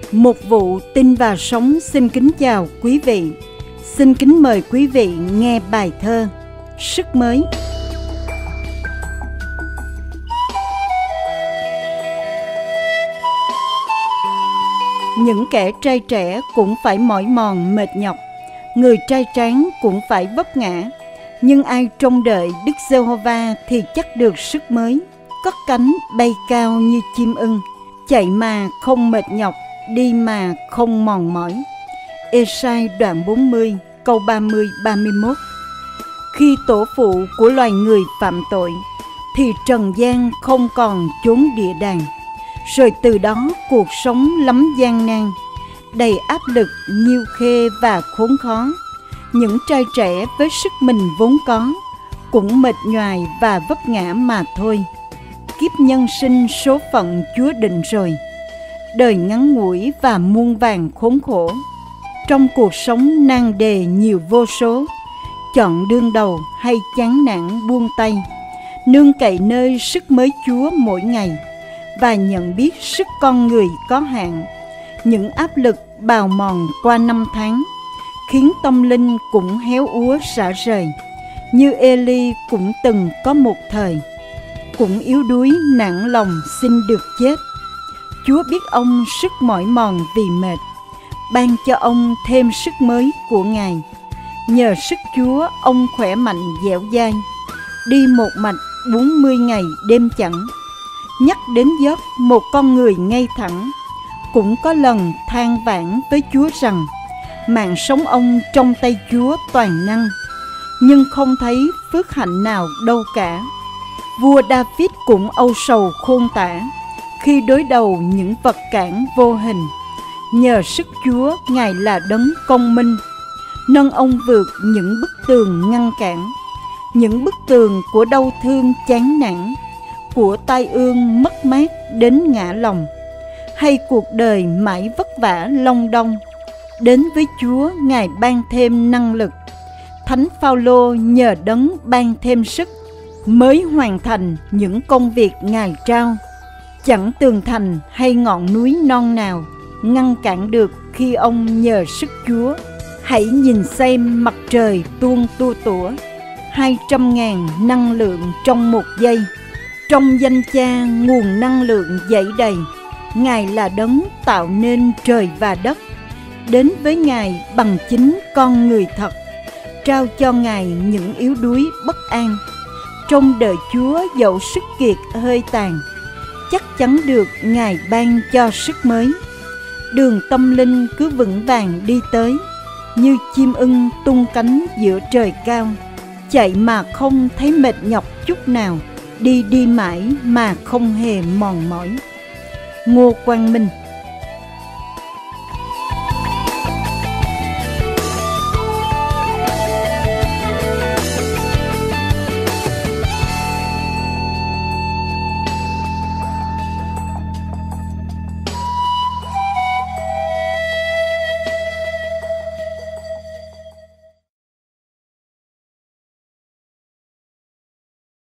Một vụ tin và sống xin kính chào quý vị. Xin kính mời quý vị nghe bài thơ Sức Mới. Những kẻ trai trẻ cũng phải mỏi mòn mệt nhọc, người trai tráng cũng phải vấp ngã. Nhưng ai trông đợi Đức Giê-hô-va thì chắc được sức mới, cất cánh bay cao như chim ưng, chạy mà không mệt nhọc, đi mà không mòn mỏi. Ê-sai đoạn 40 câu 30-31. Khi tổ phụ của loài người phạm tội thì trần gian không còn chốn địa đàng. Rồi từ đó cuộc sống lắm gian nan, đầy áp lực, nhiêu khê và khốn khó. Những trai trẻ với sức mình vốn có cũng mệt nhoài và vấp ngã mà thôi. Kiếp nhân sinh số phận Chúa định rồi, đời ngắn ngủi và muôn vàn khốn khổ. Trong cuộc sống nan đề nhiều vô số, chọn đương đầu hay chán nản buông tay, nương cậy nơi sức mới Chúa mỗi ngày, và nhận biết sức con người có hạn. Những áp lực bào mòn qua năm tháng khiến tâm linh cũng héo úa rã rời. Như Ê-li cũng từng có một thời, cũng yếu đuối nản lòng xin được chết. Chúa biết ông sức mỏi mòn vì mệt, ban cho ông thêm sức mới của Ngài. Nhờ sức Chúa ông khỏe mạnh dẻo dai, đi một mạch 40 ngày đêm chẳng. Nhắc đến giấc một con người ngay thẳng, cũng có lần than vãn với Chúa rằng mạng sống ông trong tay Chúa toàn năng, nhưng không thấy phước hạnh nào đâu cả. Vua David cũng âu sầu khôn tả khi đối đầu những vật cản vô hình. Nhờ sức Chúa, Ngài là đấng công minh, nâng ông vượt những bức tường ngăn cản, những bức tường của đau thương chán nản, của tai ương mất mát đến ngã lòng, hay cuộc đời mãi vất vả long đong. Đến với Chúa, Ngài ban thêm năng lực. Thánh Phao-lô nhờ đấng ban thêm sức, mới hoàn thành những công việc Ngài trao. Chẳng tường thành hay ngọn núi non nào ngăn cản được khi ông nhờ sức Chúa. Hãy nhìn xem mặt trời tuôn tua tủa, 200.000 năng lượng trong một giây. Trong danh Cha nguồn năng lượng dậy đầy, Ngài là đấng tạo nên trời và đất. Đến với Ngài bằng chính con người thật, trao cho Ngài những yếu đuối bất an. Trong đời Chúa dẫu sức kiệt hơi tàn, chắc chắn được Ngài ban cho sức mới. Đường tâm linh cứ vững vàng đi tới, như chim ưng tung cánh giữa trời cao, chạy mà không thấy mệt nhọc chút nào, đi mãi mà không hề mòn mỏi. Ngô Quang Minh.